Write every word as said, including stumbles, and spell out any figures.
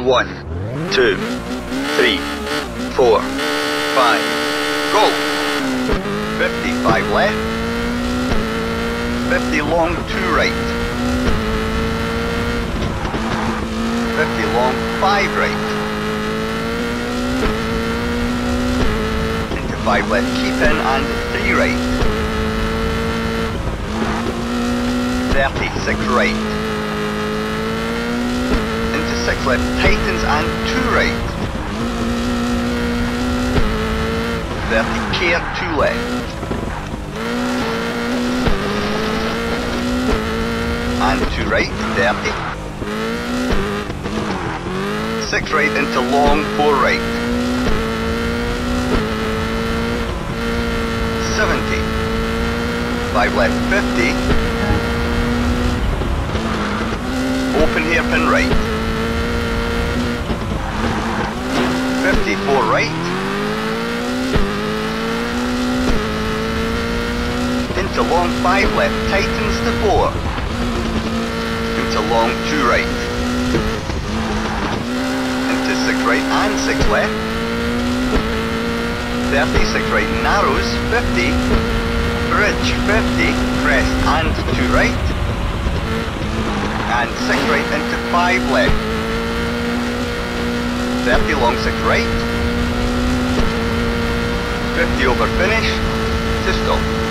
One, two, three, four, five, go! fifty, five left, fifty long, two right, fifty long, five right, into five left, keep in and three right, thirty, six right, into six left, tightens and two right, thirty, care, two left, and two right, thirty, six right into long, four right, seventy, five left, fifty, open hairpin right, fifty, four right, into long, five left, tightens to four, into long, two right, into six right and six left, thirty, six right, narrows, fifty, bridge, fifty, crest and two right, and six right into five left, thirty long, six right, fifty over finish, to stop.